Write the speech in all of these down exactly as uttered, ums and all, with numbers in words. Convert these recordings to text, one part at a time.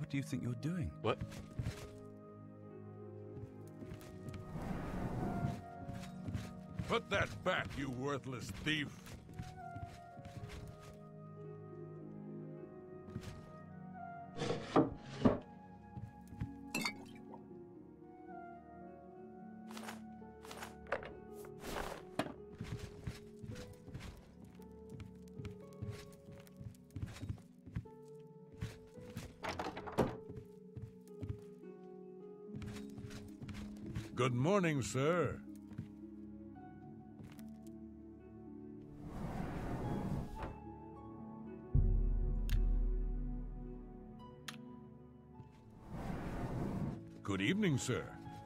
What do you think you're doing? What? Put that back, you worthless thief! Good morning, sir. Good evening, sir.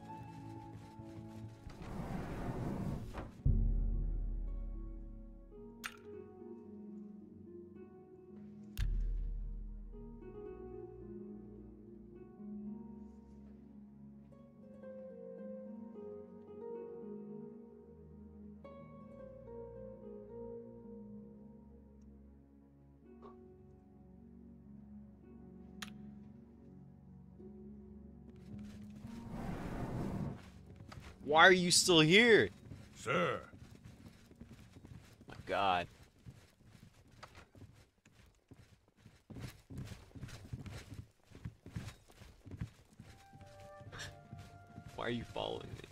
Why are you still here? Sir. My God. Why are you following me?